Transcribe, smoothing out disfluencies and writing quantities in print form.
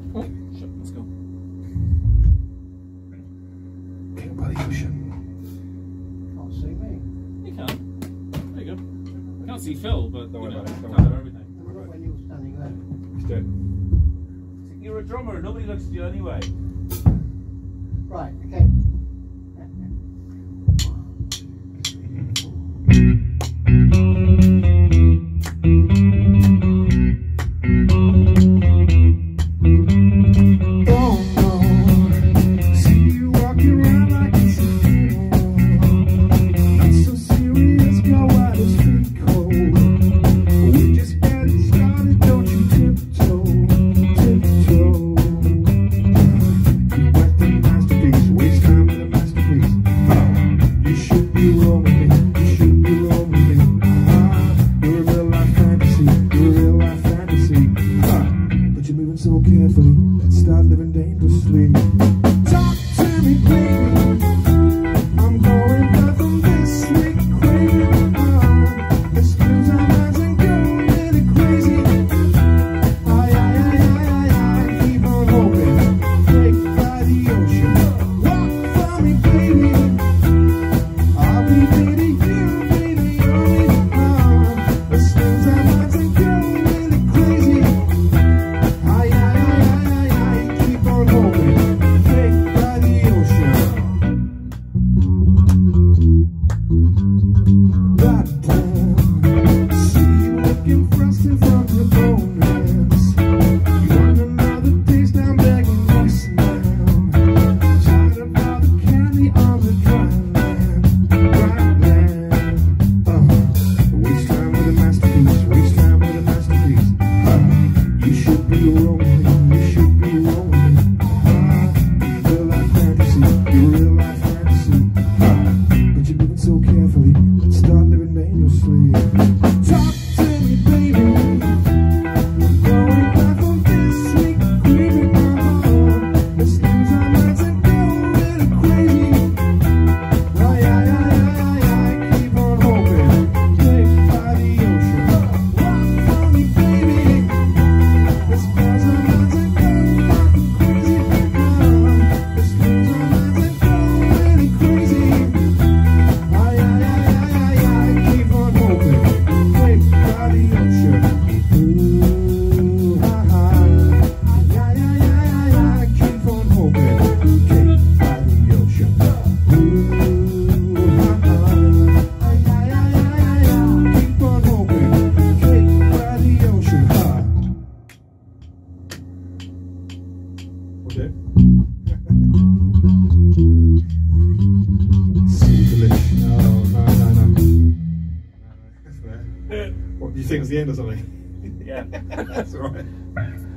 Oh, shit, let's go. King by the ocean. Can't see me. You can. There you go. You can't see Phil, but Don't worry about it. Don't can't worry have about it. everything. Not when you're standing there. He's dead. You're a drummer. Nobody looks at you anyway. Right, okay. So carefully, let's start living dangerously. Talk to me, baby. I'm going back from this week, crazy. Let's lose our minds and go really crazy. I keep on hoping. Break by the ocean. Walk for me, baby. I'll be baby, you, baby, only. Let's lose our minds and go really crazy. What, do you think it's the end or something? Yeah. That's alright.